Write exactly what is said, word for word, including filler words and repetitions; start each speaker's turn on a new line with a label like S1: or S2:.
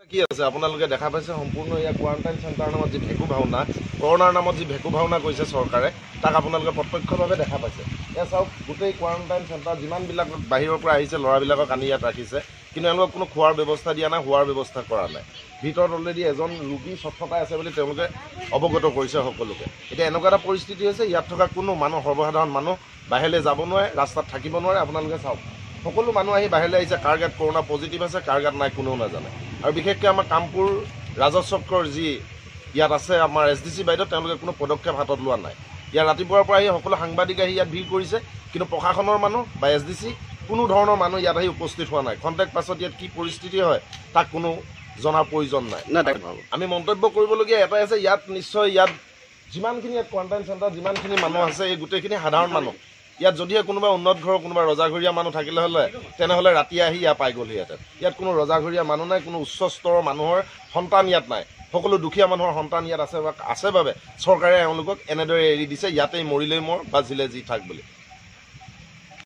S1: কি আছে আপোনালোকে দেখা পাইছে সম্পূৰ্ণ ইয়া কোৱাৰেণ্টাইন চেণ্টাৰ নামত যি ভেকু ভাওনা কৰোনাৰ নামত যি ভেকু ভাওনা কৰিছে চৰকাৰে তাক আপোনালোকে প্ৰত্যক্ষভাৱে দেখা পাইছে। এয়া চাওক গোটেই কোৱাৰেণ্টাইন চেণ্টাৰ যিমানবিলাক বাহিৰৰ পৰা আহিছে ল'ৰাবিলাকক আনি ইয়াত ৰাখিছে, কিন্তু এওঁলোকক কোনো খোৱাৰ ব্যৱস্থা দিয়া নাই, শোৱাৰ ব্যৱস্থা কৰা নাই। ভিতৰত অলৰেডি এজন ৰোগী ছটফটাই আছে বুলি তেওঁলোকে অৱগত কৰিছে সকলোকে। এতিয়া এনেকুৱা এটা পৰিস্থিতি হৈছে, ইয়াত থকা কোনো মানুহ সৰ্বসাধাৰণ মানুহ বাহিৰলৈ যাব নোৱাৰে, ৰাস্তাত থাকিব নোৱাৰে। আপোনালোকে চাওক সকলো মানুহ আহি বাহিৰলৈ আহিছে, কাৰ গাত কৰোনা পজিটিভ আছে, কাৰ গাত নাই কোনেও নাজানে। আৰু বিশেষকৈ আমাৰ কামপুৰ ৰাজচক্ৰৰ যি ইয়াত আছে আমাৰ এছ ডি চি বাইদেউ, তেওঁলোকে কোনো পদক্ষেপ হাতত লোৱা নাই। ইয়াত ৰাতিপুৱাৰ পৰা আহি সকলো সাংবাদিক আহি ইয়াত ভিৰ কৰিছে, কিন্তু প্ৰশাসনৰ মানুহ বা এছ ডি চি কোনো ধৰণৰ মানুহ ইয়াত আহি উপস্থিত হোৱা নাই। খন্তেক পাছত ইয়াত কি পৰিস্থিতি হয় তাক কোনো জনাৰ প্ৰয়োজন নাই। আমি মন্তব্য কৰিবলগীয়া এটাই আছে, ইয়াত নিশ্চয় ইয়াত যিমানখিনি ইয়াত কোৱাৰেণ্টাইন চেণ্টাৰ যিমানখিনি মানুহ আছে, এই গোটেইখিনি সাধাৰণ মানুহ। ইয়াত যদিহে কোনোবা উন্নত ঘৰৰ কোনোবা ৰজাঘৰীয়া মানুহ থাকিলে হ'লে তেনেহ'লে ৰাতি আহি ইয়াত পাই গ'লহিহেঁতেন। ইয়াত কোনো ৰজাঘৰীয়া মানুহ নাই, কোনো উচ্চ স্তৰৰ মানুহৰ সন্তান ইয়াত নাই। সকলো দুখীয়া মানুহৰ সন্তান ইয়াত আছে আছে বাবে চৰকাৰে এওঁলোকক এনেদৰে এৰি দিছে, ইয়াতেই মৰিলেই মৰ বা জিলে যি থাক বুলি।